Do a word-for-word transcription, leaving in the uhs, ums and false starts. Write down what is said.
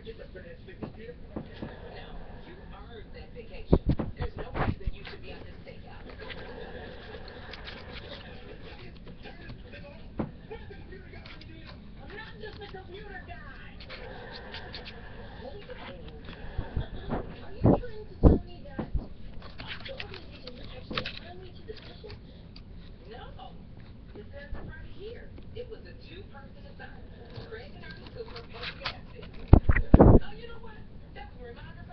No, you earned that vacation. There's no reason you should be on this takeout. I'm not just a computer guy. Hold on. Are you trying to tell me that the organization was actually assigned me to the mission? No. It says it right here. It was a two-person assignment. Craig and Ernie Cooper, Peggy Acid. Oh, you know what? That was a reminder